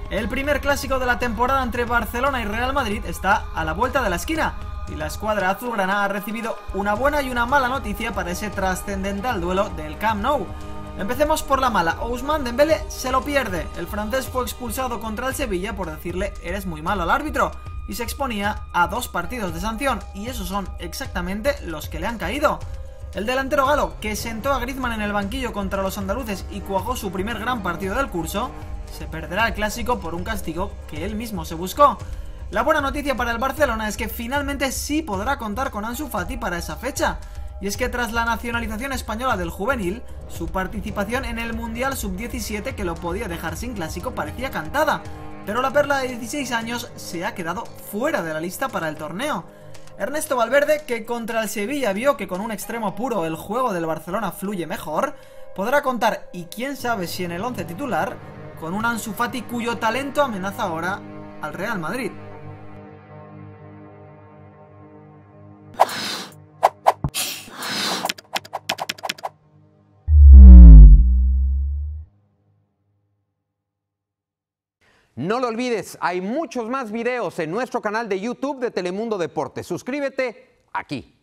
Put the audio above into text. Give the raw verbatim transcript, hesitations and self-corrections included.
El primer clásico de la temporada entre Barcelona y Real Madrid está a la vuelta de la esquina y la escuadra azulgrana ha recibido una buena y una mala noticia para ese trascendental duelo del Camp Nou. Empecemos por la mala. Ousmane Dembélé se lo pierde. El francés fue expulsado contra el Sevilla por decirle eres muy malo al árbitro y se exponía a dos partidos de sanción, y esos son exactamente los que le han caído. El delantero galo, que sentó a Griezmann en el banquillo contra los andaluces y cuajó su primer gran partido del curso, se perderá el clásico por un castigo que él mismo se buscó. La buena noticia para el Barcelona es que finalmente sí podrá contar con Ansu Fati para esa fecha, y es que tras la nacionalización española del juvenil, su participación en el Mundial sub diecisiete, que lo podía dejar sin clásico, parecía cantada, pero la perla de dieciséis años se ha quedado fuera de la lista para el torneo. Ernesto Valverde, que contra el Sevilla vio que con un extremo puro el juego del Barcelona fluye mejor, podrá contar, y quién sabe si en el once titular, con un Ansu Fati cuyo talento amenaza ahora al Real Madrid. No lo olvides, hay muchos más videos en nuestro canal de YouTube de Telemundo Deportes. Suscríbete aquí.